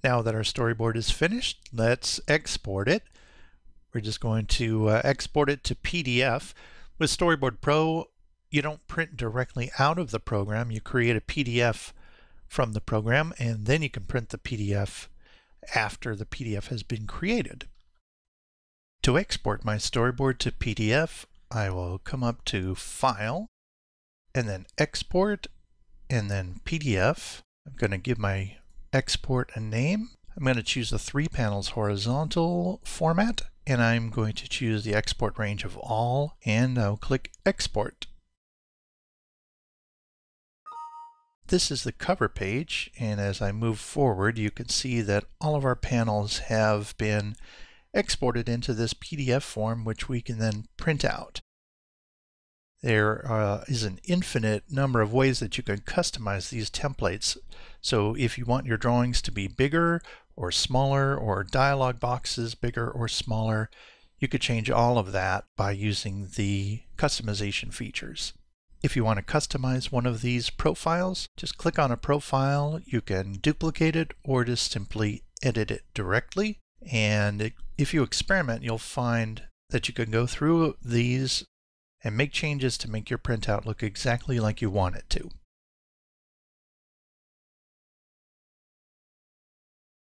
Now that our storyboard is finished, let's export it. We're just going to export it to PDF. With Storyboard Pro, you don't print directly out of the program. You create a PDF from the program, and then you can print the PDF after the PDF has been created. To export my storyboard to PDF, I will come up to File, and then Export, and then PDF. I'm going to give my export a name. I'm going to choose the 3 panels horizontal format, and I'm going to choose the export range of all, and I'll click Export. This is the cover page, and as I move forward, you can see that all of our panels have been exported into this PDF form, which we can then print out. There is an infinite number of ways that you can customize these templates. So if you want your drawings to be bigger or smaller, or dialog boxes bigger or smaller, you could change all of that by using the customization features. If you want to customize one of these profiles, just click on a profile. You can duplicate it or just simply edit it directly. And if you experiment, you'll find that you can go through these and make changes to make your printout look exactly like you want it to.